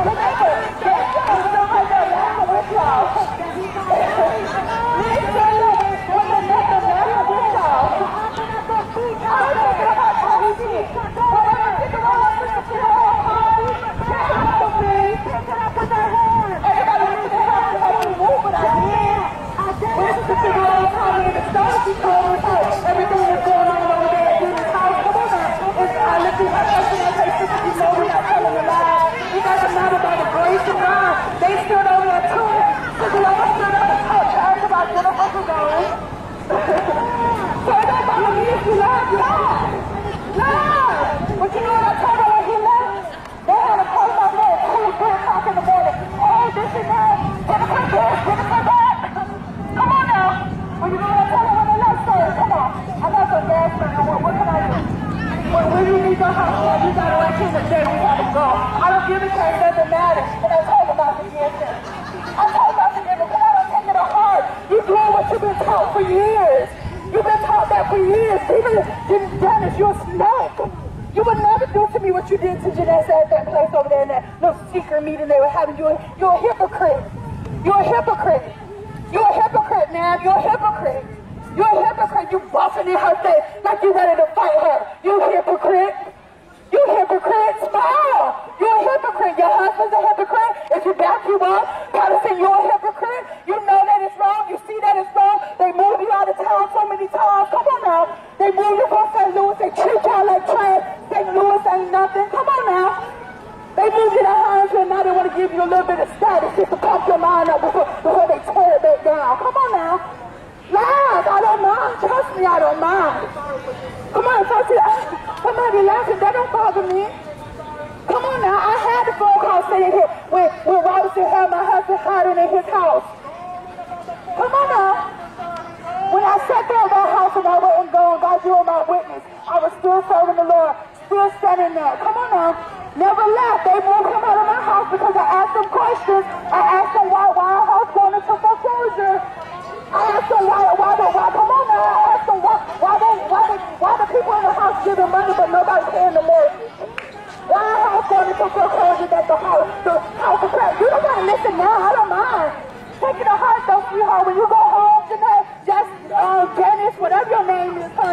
Meeting they were having. You're a hypocrite. You're a hypocrite. You're a hypocrite, man. You're a hypocrite. You're a hypocrite. You buffing in her face like you ready to fight her. You hypocrite. You hypocrite. Smile. You're a hypocrite. Your husband's a hypocrite. If you back you up, gotta say you're a hypocrite. You know that it's wrong. You see that it's wrong. They move you out of town so many times. Come on now. They move you from St. Louis. They treat y'all like trash. St. Louis ain't nothing. Come on now. They moved you to Hinesville and now they want to give you a little bit of status just to pump your mind up before they tear it back down. Come on now. Laugh. I don't mind. Trust me, I don't mind. Come on, somebody laughing. That don't bother me. Come on now. I had the phone call sitting here when Robinson had my husband hiding in his house. Come on now. When I sat there in that house and I wasn't gone, God, you were my witness. I was still serving the Lord. Still standing there. Come on now. Never left. They moved him out of my house because I asked them questions. I asked them why our house going into foreclosure. I asked them why, come on now. I asked them why the people in the house giving money but nobody paying the mortgage. Why our house going into foreclosure that the house is cracked. You don't want to listen now. I don't mind. Take it to heart though, sweetheart. When you go home tonight, just Janice, whatever your name is,